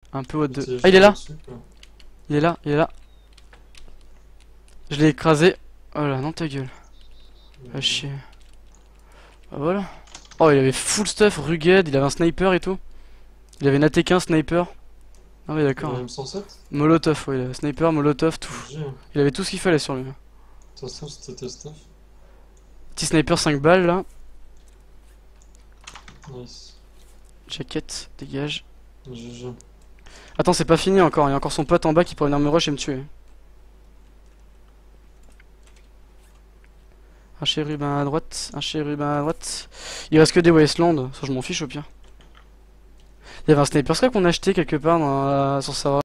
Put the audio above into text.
Un peu haut de... T'es Ah, il est là! dessus, quoi. Il est là, il est là. Je l'ai écrasé. Oh là, non ta gueule. Va chier. Bah voilà. Oh, il avait full stuff, rugged, il avait un sniper et tout. Il avait une AT-15 sniper. Ah oui, Il a d'accord. M107. Molotov, ouais, il avait sniper, molotov, tout. GG. Il avait tout ce qu'il fallait sur lui. Attention, c'était tes stuff. Petit sniper 5 balles là. Nice. Jacket, dégage. GG. Attends, c'est pas fini encore, il y a encore son pote en bas qui pourrait venir me rush et me tuer. Un chérubin à droite, un chérubin à droite. Il reste que des wastelands, ça je m'en fiche au pire. Il y avait un sniper scope qu'on a acheté quelque part dans sur serveur.